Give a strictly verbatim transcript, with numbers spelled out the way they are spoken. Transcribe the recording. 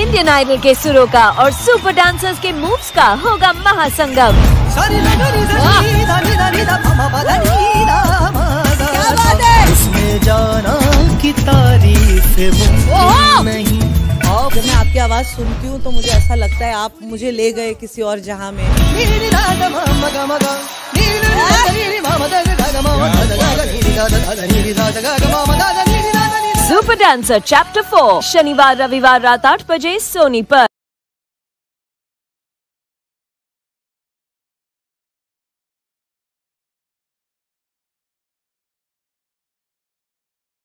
Indian idol के सुरों का और सुपर डांसर्स के मूव्स का होगा महासंगम। क्या बात है? इसमें जाना की तारीफ नहीं। जब मैं आपकी आवाज सुनती हूँ तो मुझे ऐसा लगता है आप मुझे ले गए किसी और जहां में। सुपर डांसर चैप्टर फोर शनिवार रविवार रात आठ बजे सोनी पर।